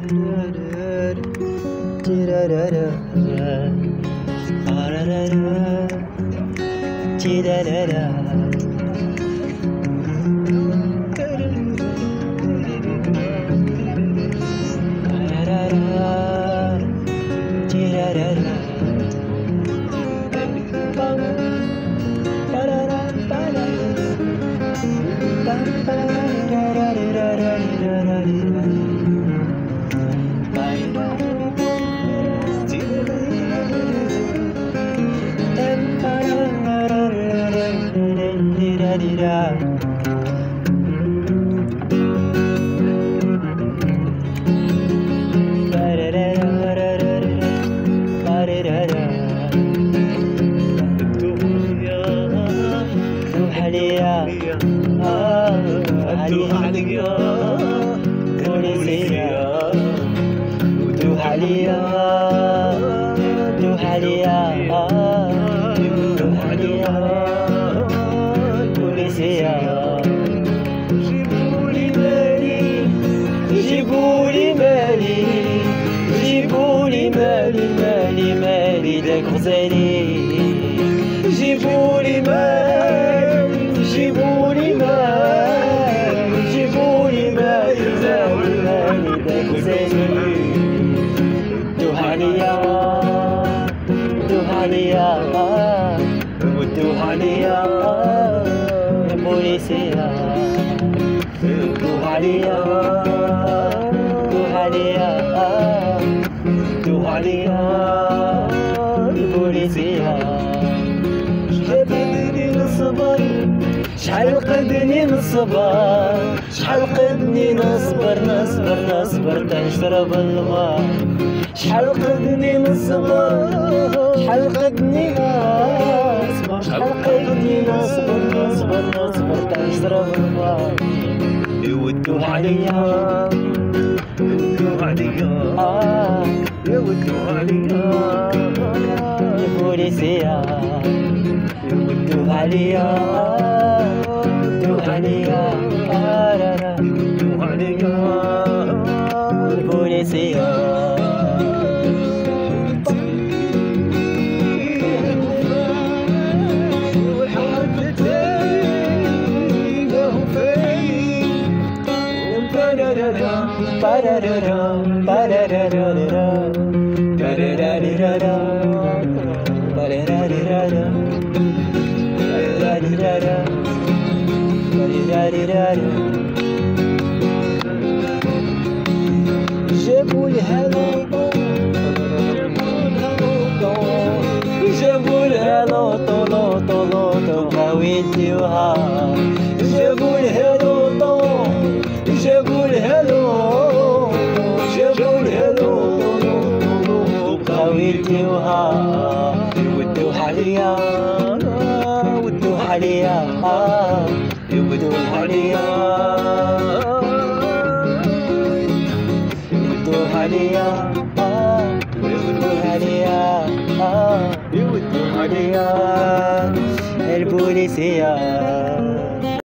جيبولي مالي داك غزالي جيبولي مالي داك غزالي دوها ليا بوليسية دوها ليا البوليسية شحال قدني نصبر شحال قدني نصبر تنشرب الماء شحال قدني نصبر شحال قدني نصبر تنشرب الماء يودوها عليا البوليسية يودوها عليا البوليسية جابوا لها لوطو بغاو يديوها جابوا لها لوطو بغاو يديوها يودوها عليا البوليسية